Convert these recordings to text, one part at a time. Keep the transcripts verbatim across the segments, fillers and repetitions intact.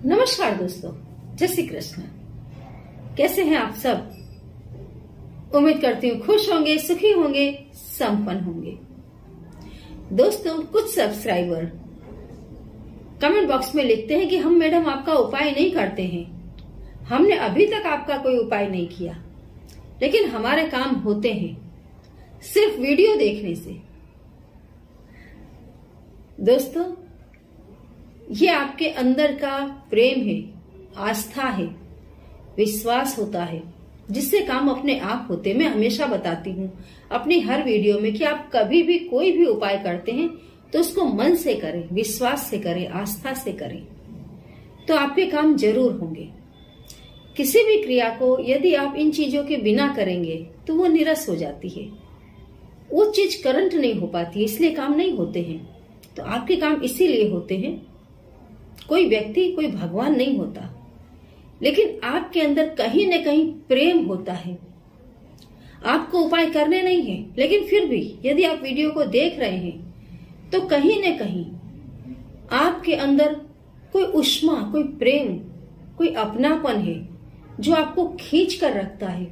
नमस्कार दोस्तों, जय श्री कृष्ण। कैसे हैं आप सब? उम्मीद करती हूँ खुश होंगे, सुखी होंगे, संपन्न होंगे। दोस्तों, कुछ सब्सक्राइबर कमेंट बॉक्स में लिखते हैं कि हम मैडम आपका उपाय नहीं करते हैं, हमने अभी तक आपका कोई उपाय नहीं किया, लेकिन हमारे काम होते हैं सिर्फ वीडियो देखने से। दोस्तों, ये आपके अंदर का प्रेम है, आस्था है, विश्वास होता है, जिससे काम अपने आप होते। मैं हमेशा बताती हूँ अपनी हर वीडियो में कि आप कभी भी कोई भी उपाय करते हैं तो उसको मन से करें, विश्वास से करें, आस्था से करें, तो आपके काम जरूर होंगे। किसी भी क्रिया को यदि आप इन चीजों के बिना करेंगे तो वो निरस हो जाती है, वो चीज करंट नहीं हो पाती, इसलिए काम नहीं होते हैं। तो आपके काम इसीलिए होते हैं। कोई व्यक्ति, कोई भगवान नहीं होता, लेकिन आपके अंदर कहीं न कहीं प्रेम होता है। आपको उपाय करने नहीं है, लेकिन फिर भी यदि आप वीडियो को देख रहे हैं तो कहीं न कहीं आपके अंदर कोई उष्मा, कोई प्रेम, कोई अपनापन है जो आपको खींच कर रखता है।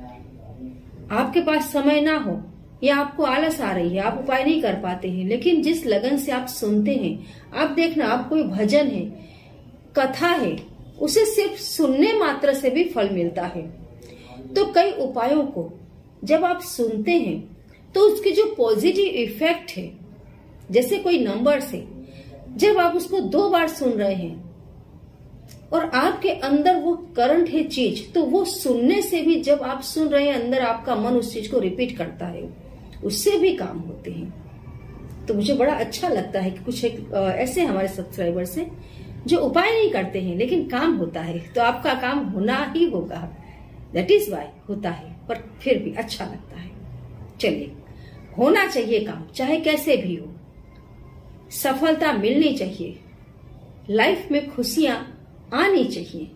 आपके पास समय ना हो या आपको आलस आ रही है, आप उपाय नहीं कर पाते हैं, लेकिन जिस लगन से आप सुनते हैं, आप देखना, आप कोई भजन है, कथा है, उसे सिर्फ सुनने मात्र से भी फल मिलता है। तो कई उपायों को जब आप सुनते हैं तो उसकी जो पॉजिटिव इफेक्ट है, जैसे कोई नंबर से जब आप उसको दो बार सुन रहे हैं और आपके अंदर वो करंट है चीज, तो वो सुनने से भी जब आप सुन रहे हैं, अंदर आपका मन उस चीज को रिपीट करता है, उससे भी काम होते हैं। तो मुझे बड़ा अच्छा लगता है कि कुछ एक ऐसे हमारे सब्सक्राइबर्स हैं जो उपाय नहीं करते हैं लेकिन काम होता है। तो आपका काम होना ही होगा, दैट इज वाई होता है, पर फिर भी अच्छा लगता है। चलिए, होना चाहिए काम, चाहे कैसे भी हो। सफलता मिलनी चाहिए, लाइफ में खुशियां आनी चाहिए,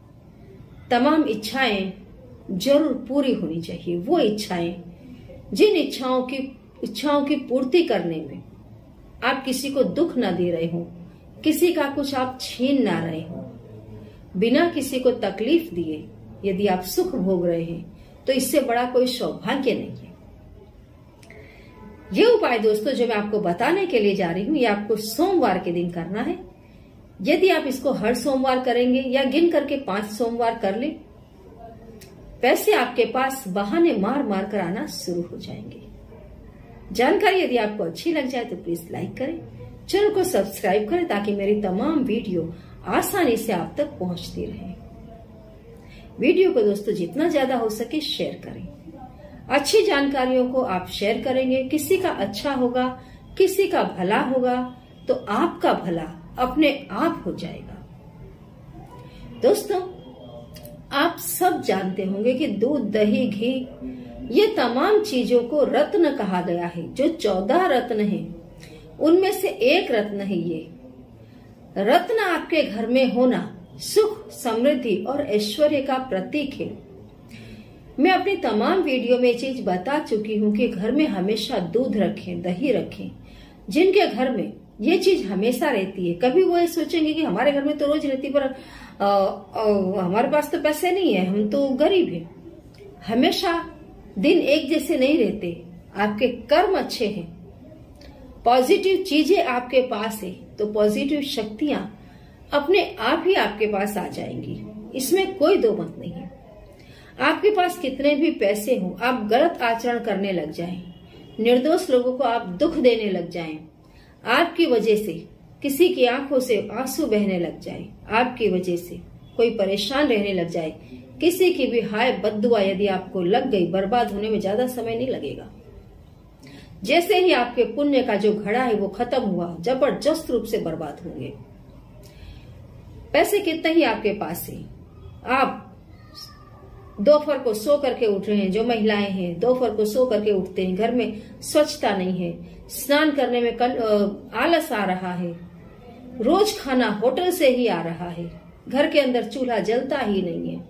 तमाम इच्छाएं जरूर पूरी होनी चाहिए। वो इच्छाएं जिन इच्छाओं की इच्छाओं की पूर्ति करने में आप किसी को दुख ना दे रहे हो, किसी का कुछ आप छीन ना रहे हो, बिना किसी को तकलीफ दिए यदि आप सुख भोग रहे हैं, तो इससे बड़ा कोई सौभाग्य नहीं है। ये उपाय दोस्तों जो मैं आपको बताने के लिए जा रही हूँ, ये आपको सोमवार के दिन करना है। यदि आप इसको हर सोमवार करेंगे या गिन करके पांच सोमवार कर ले, पैसे आपके पास बहाने मार मार कर आना शुरू हो जाएंगे। जानकारी यदि आपको अच्छी लग जाए तो प्लीज लाइक करें, चैनल को सब्सक्राइब करें ताकि मेरी तमाम वीडियो आसानी से आप तक पहुंचती रहे। वीडियो को दोस्तों जितना ज्यादा हो सके शेयर करें। अच्छी जानकारियों को आप शेयर करेंगे, किसी का अच्छा होगा, किसी का भला होगा, तो आपका भला अपने आप हो जाएगा। दोस्तों, आप सब जानते होंगे कि दूध, दही, घी, ये तमाम चीजों को रत्न कहा गया है। जो चौदह रत्न हैं, उनमें से एक रत्न है ये। रत्न आपके घर में होना सुख, समृद्धि और ऐश्वर्य का प्रतीक है। मैं अपनी तमाम वीडियो में ये चीज बता चुकी हूँ कि घर में हमेशा दूध रखें, दही रखें। जिनके घर में ये चीज हमेशा रहती है, कभी वो ये सोचेंगे कि हमारे घर में तो रोज रहती, पर आ, आ, हमारे पास तो पैसे नहीं है, हम तो गरीब हैं। हमेशा दिन एक जैसे नहीं रहते, आपके कर्म अच्छे हैं, पॉजिटिव चीजें आपके पास है, तो पॉजिटिव शक्तियां अपने आप ही आपके पास आ जाएंगी, इसमें कोई दो मत नहीं है। आपके पास कितने भी पैसे हों, आप गलत आचरण करने लग जाएं, निर्दोष लोगों को आप दुख देने लग जाएं, आपकी वजह से किसी की आंखों से आंसू बहने लग जाए, आपकी वजह से कोई परेशान रहने लग जाए, किसी की भी हाय बद्दुआ यदि आपको लग गई, बर्बाद होने में ज्यादा समय नहीं लगेगा। जैसे ही आपके पुण्य का जो घड़ा है वो खत्म हुआ, जबरदस्त रूप से बर्बाद होंगे। पैसे कितने ही आपके पास है, आप दोपहर को सो करके उठ रहे हैं, जो महिलाएं हैं दोपहर को सो करके उठते हैं, घर में स्वच्छता नहीं है, स्नान करने में कल, आलस आ रहा है, रोज खाना होटल से ही आ रहा है, घर के अंदर चूल्हा जलता ही नहीं है,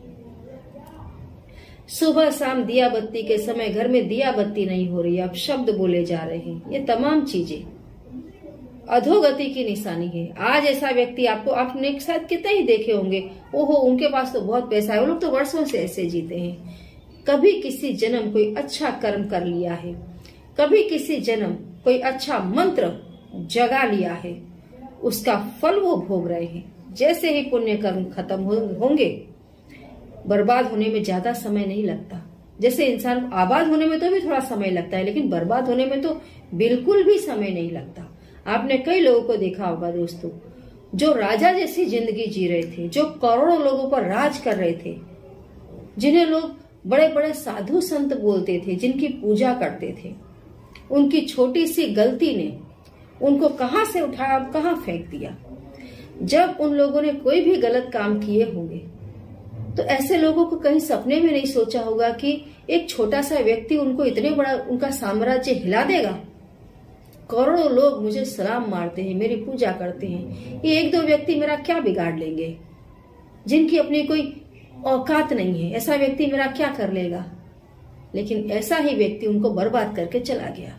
सुबह शाम दिया बत्ती के समय घर में दिया बत्ती नहीं हो रही, अब शब्द बोले जा रहे हैं। ये तमाम चीजें अधोगति की निशानी है। आज ऐसा व्यक्ति आपको, आपने शायद कितने ही देखे होंगे, ओहो उनके पास तो बहुत पैसा है, वो लोग तो वर्षों से ऐसे जीते हैं। कभी किसी जन्म कोई अच्छा कर्म कर लिया है, कभी किसी जन्म कोई अच्छा मंत्र जगा लिया है, उसका फल वो भोग रहे हैं। जैसे ही पुण्य कर्म खत्म होंगे, बर्बाद होने में ज्यादा समय नहीं लगता। जैसे इंसान आबाद होने में तो भी थोड़ा समय लगता है, लेकिन बर्बाद होने में तो बिल्कुल भी समय नहीं लगता। आपने कई लोगों को देखा होगा दोस्तों, जो राजा जैसी जिंदगी जी रहे थे, जो करोड़ों लोगों पर राज कर रहे थे, जिन्हें लोग बड़े बड़े साधु संत बोलते थे, जिनकी पूजा करते थे, उनकी छोटी सी गलती ने उनको कहां से उठाया और कहां फेंक दिया। जब उन लोगों ने कोई भी गलत काम किए होंगे, तो ऐसे लोगों को कहीं सपने में नहीं सोचा होगा कि एक छोटा सा व्यक्ति उनको इतने बड़ा उनका साम्राज्य हिला देगा। करोड़ों लोग मुझे सलाम मारते हैं, मेरी पूजा करते हैं, ये एक दो व्यक्ति मेरा क्या बिगाड़ लेंगे, जिनकी अपनी कोई औकात नहीं है, ऐसा व्यक्ति मेरा क्या कर लेगा। लेकिन ऐसा ही व्यक्ति उनको बर्बाद करके चला गया,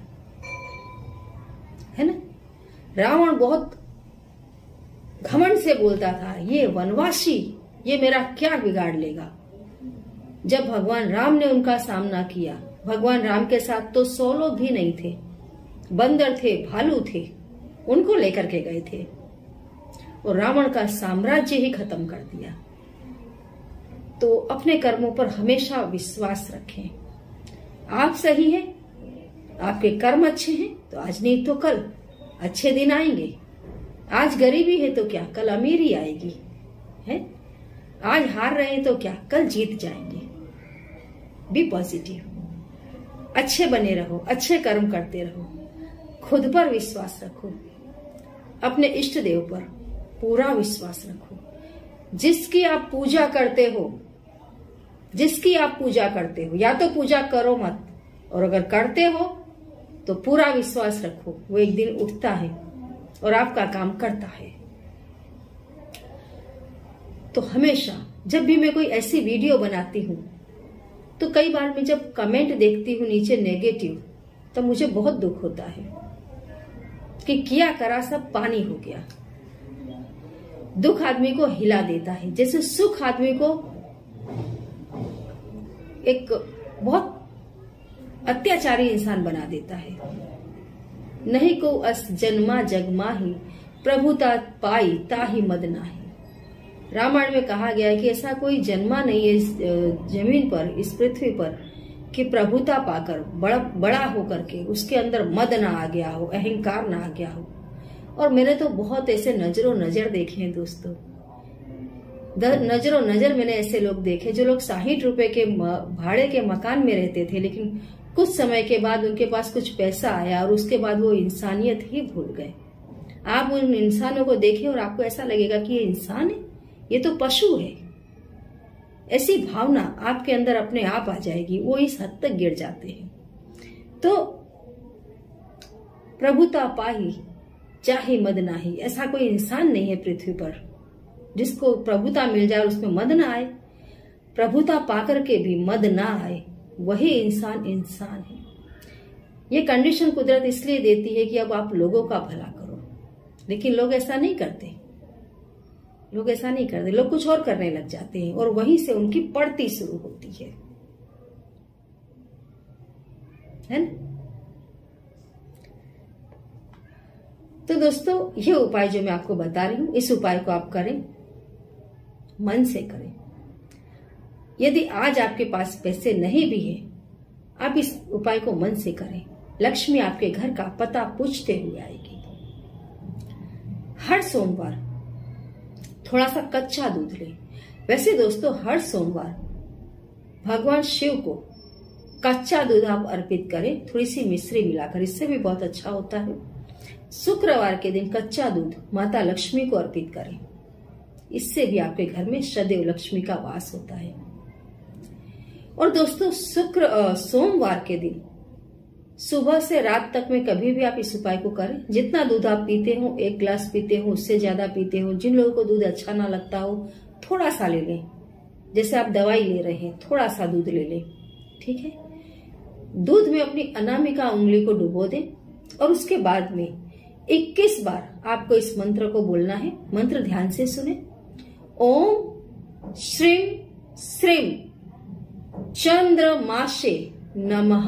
है ना। रावण बहुत घमंड से बोलता था, ये वनवासी ये मेरा क्या बिगाड़ लेगा। जब भगवान राम ने उनका सामना किया, भगवान राम के साथ तो सौ लोग भी नहीं थे, बंदर थे, भालू थे, उनको लेकर के गए थे और रावण का साम्राज्य ही खत्म कर दिया। तो अपने कर्मों पर हमेशा विश्वास रखें। आप सही हैं, आपके कर्म अच्छे हैं तो आज नहीं तो कल अच्छे दिन आएंगे। आज गरीबी है तो क्या, कल अमीरी आएगी, है। आज हार रहे हैं तो क्या, कल जीत जाएंगे। बी पॉजिटिव, अच्छे बने रहो, अच्छे कर्म करते रहो, खुद पर विश्वास रखो, अपने इष्ट देव पर पूरा विश्वास रखो। जिसकी आप पूजा करते हो, जिसकी आप पूजा करते हो, या तो पूजा करो मत, और अगर करते हो तो पूरा विश्वास रखो, वो एक दिन उठता है और आपका काम करता है। तो हमेशा जब भी मैं कोई ऐसी वीडियो बनाती हूँ, तो कई बार मैं जब कमेंट देखती हूँ नीचे नेगेटिव, तो मुझे बहुत दुख होता है कि किया करा सब पानी हो गया। दुख आदमी को हिला देता है, जैसे सुख आदमी को एक बहुत अत्याचारी इंसान बना देता है। नहीं को अस जन्मा जगमाही, प्रभुता पाई ताही मद नाही। रामायण में कहा गया है कि ऐसा कोई जन्मा नहीं है इस जमीन पर, इस पृथ्वी पर, कि प्रभुता पाकर बड़ा बड़ा होकर के उसके अंदर मद ना आ गया हो, अहंकार ना आ गया हो। और मैंने तो बहुत ऐसे नजरों नजर देखे हैं दोस्तों, नजरों नजर मैंने ऐसे लोग देखे जो लोग साठ रुपए के भाड़े के मकान में रहते थे, लेकिन कुछ समय के बाद उनके पास कुछ पैसा आया और उसके बाद वो इंसानियत ही भूल गए। आप उन इंसानों को देखें और आपको ऐसा लगेगा कि ये इंसान है, ये तो पशु है। ऐसी भावना आपके अंदर अपने आप आ जाएगी, वो इस हद तक गिर जाते हैं। तो प्रभुता पाही चाहे मद नाही, ऐसा कोई इंसान नहीं है पृथ्वी पर जिसको प्रभुता मिल जाए और उसमें मद ना आए। प्रभुता पाकर के भी मद ना आए, वही इंसान इंसान है। ये कंडीशन कुदरत इसलिए देती है कि अब आप लोगों का भला करो, लेकिन लोग ऐसा नहीं करते। लोग ऐसा नहीं करते, लोग कुछ और करने लग जाते हैं और वहीं से उनकी पड़ती शुरू होती है, है ना। तो दोस्तों, ये उपाय जो मैं आपको बता रही हूं, इस उपाय को आप करें, मन से करें। यदि आज आपके पास पैसे नहीं भी है, आप इस उपाय को मन से करें। लक्ष्मी आपके घर का पता पूछते हुए आएगी। हर सोमवार थोड़ा सा कच्चा दूध लें। वैसे दोस्तों, हर सोमवार भगवान शिव को कच्चा दूध आप अर्पित करें, थोड़ी सी मिश्री मिलाकर, इससे भी बहुत अच्छा होता है। शुक्रवार के दिन कच्चा दूध माता लक्ष्मी को अर्पित करें, इससे भी आपके घर में सदैव लक्ष्मी का वास होता है। और दोस्तों, शुक्र सोमवार के दिन सुबह से रात तक में कभी भी आप इस उपाय को करें। जितना दूध आप पीते हो, एक गिलास पीते हो, उससे ज्यादा पीते हो, जिन लोगों को दूध अच्छा ना लगता हो, थोड़ा सा ले लें। जैसे आप दवाई ले रहे हैं, थोड़ा सा दूध ले लें, ठीक है। दूध में अपनी अनामिका उंगली को डुबो दें और उसके बाद में इक्कीस बार आपको इस मंत्र को बोलना है। मंत्र ध्यान से सुने। ओम श्रीं श्रीं चंद्रमासे नमः।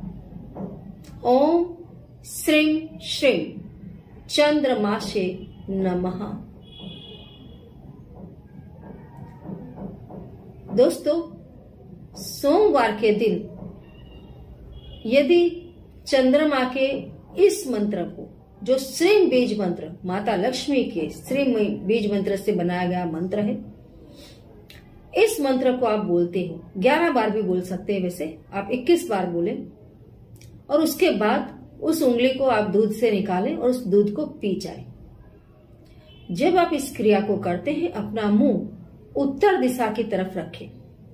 ओम श्रीं श्रीं चंद्रमासे नमः। दोस्तों, सोमवार के दिन यदि चंद्रमा के इस मंत्र को, जो श्रीं बीज मंत्र माता लक्ष्मी के श्रीं बीज मंत्र से बनाया गया मंत्र है, इस मंत्र को आप बोलते हो, ग्यारह बार भी बोल सकते हैं, वैसे आप इक्कीस बार बोले, और उसके बाद उस उंगली को आप दूध से निकालें और उस दूध को पी जाए। जब आप इस क्रिया को करते हैं, अपना मुंह उत्तर दिशा की तरफ रखें।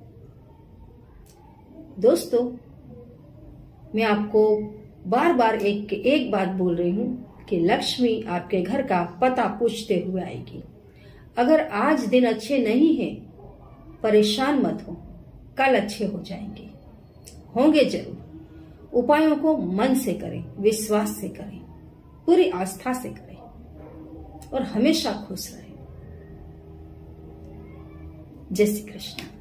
दोस्तों, मैं आपको बार बार एक एक बात बोल रही हूं कि लक्ष्मी आपके घर का पता पूछते हुए आएगी। अगर आज दिन अच्छे नहीं है, परेशान मत हो, कल अच्छे हो जाएंगे, होंगे जरूर। उपायों को मन से करें, विश्वास से करें, पूरी आस्था से करें और हमेशा खुश रहें। जय श्री कृष्ण।